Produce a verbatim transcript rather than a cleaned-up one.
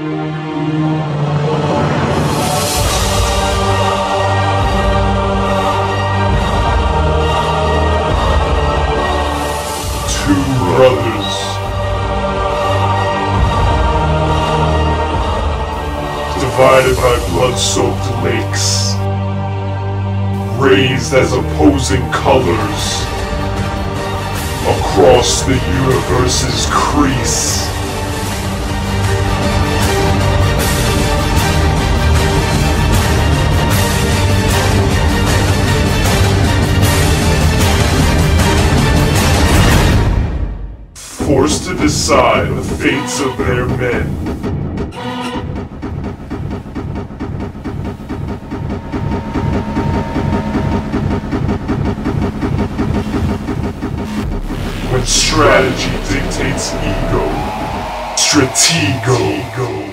Two brothers, divided by blood-soaked lakes, raised as opposing colors across the universe's crease. Forced to decide the fates of their men. When strategy dictates ego, Stratego.